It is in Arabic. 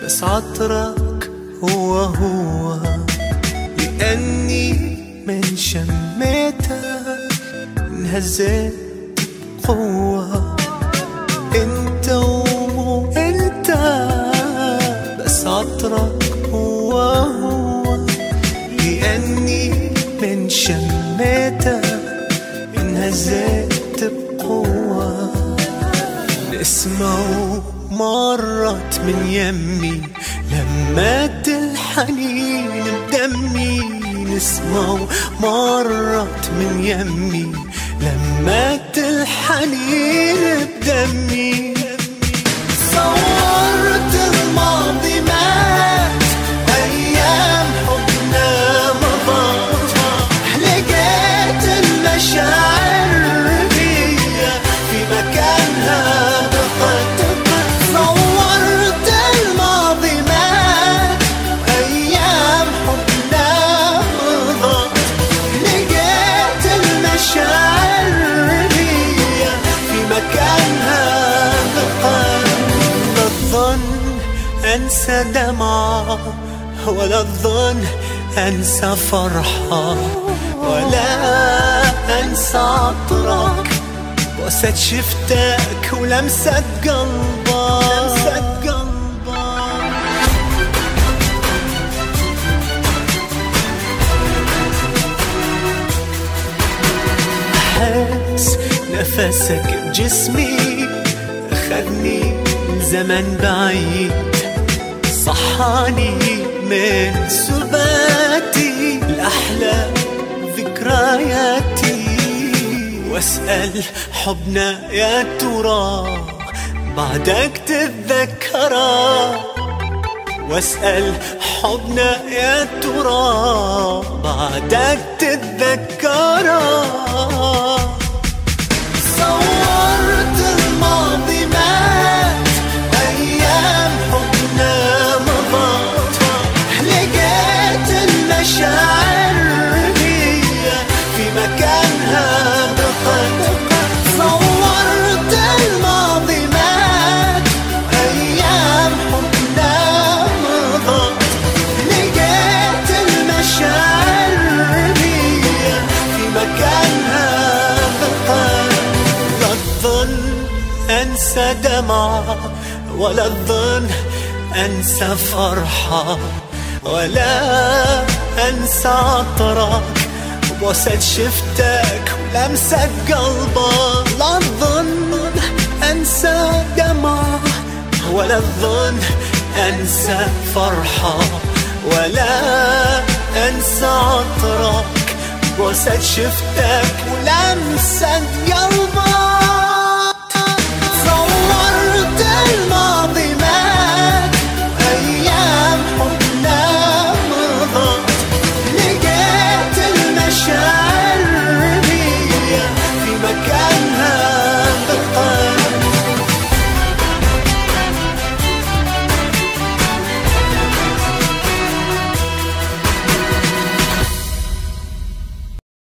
بس عطرك هو لأني من شميتك انهزيت بقوة. انت وانت بس عطرك هو لأني من شميتك انهزيت بقوة. نسمة مرت من يمي لمات الحنين بدمي. نسمة مرت من يمي لمات الحنين بدمي. صورت الماضي مات، أيام حبنا مضت، لقيت المشاعر هي في مكانها بقت. صورت الماضي مات، أيام حبنا مضت، لقيت المشاعر هي في مكانها بقت. لا الظن أنسى دمعة، ولا الظن أنسى فرحة، ولا أنسى عطرك بوسة شفتك ولمسة قلبك. أحس نفسك بجسمي أخذني لزمن بعيد، صحاني من سباتي الأحلى ذكرياتي. واسأل حبنا يا ترى بعدك تتذكره، واسأل حبنا يا ترى بعدك تتذكره. صورت الماضي مات، أيام حبنا مضت، لقيت المشاعر هي في مكانها بقت. صورت الماضي مات، أيام حبنا مضت، لقيت المشاعر هي في مكانها بقت. لا الظن أنسى دمعة، ولا الظن أنسى فرحة، ولا أنسى عطرك بوسة شفتك ولمسة قلبك. لا الظن أنسى دمعة، ولا الظن أنسى فرحة، ولا أنسى عطرك بوسة شفتك ولمسة قلبك.